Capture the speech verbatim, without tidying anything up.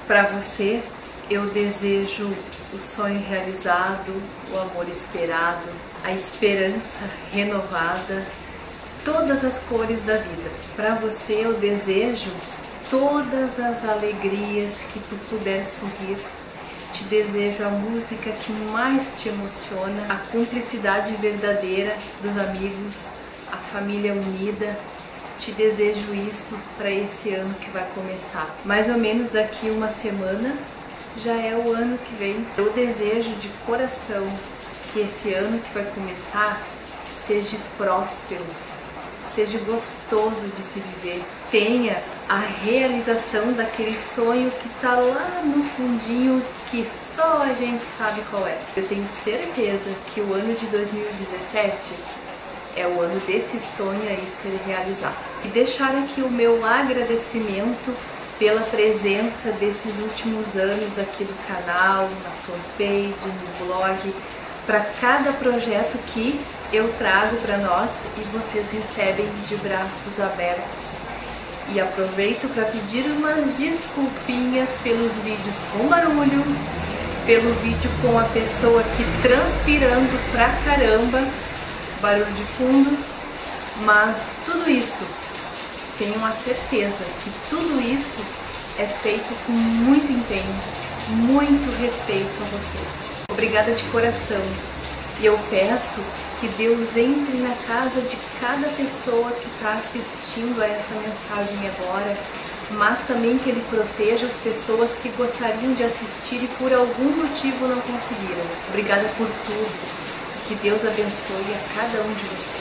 Para você, eu desejo o sonho realizado, o amor esperado, a esperança renovada, todas as cores da vida. Para você, eu desejo todas as alegrias que tu puder sorrir. Te desejo a música que mais te emociona, a cumplicidade verdadeira dos amigos, a família unida. Te desejo isso para esse ano que vai começar. Mais ou menos daqui uma semana já é o ano que vem. Eu desejo de coração que esse ano que vai começar seja próspero, seja gostoso de se viver, tenha a realização daquele sonho que está lá no fundinho, que só a gente sabe qual é. Eu tenho certeza que o ano de dois mil e dezessete é o ano desse sonho aí ser realizado. E deixar aqui o meu agradecimento pela presença desses últimos anos aqui do canal, na fanpage, no blog, para cada projeto que eu trago para nós e vocês recebem de braços abertos. E aproveito para pedir umas desculpinhas pelos vídeos com barulho, pelo vídeo com a pessoa aqui transpirando pra caramba, barulho de fundo, mas tudo isso, tenham a certeza que tudo isso é feito com muito empenho, muito respeito a vocês. Obrigada de coração. E eu peço que Deus entre na casa de cada pessoa que está assistindo a essa mensagem agora, mas também que Ele proteja as pessoas que gostariam de assistir e por algum motivo não conseguiram. Obrigada por tudo. Que Deus abençoe a cada um de vocês.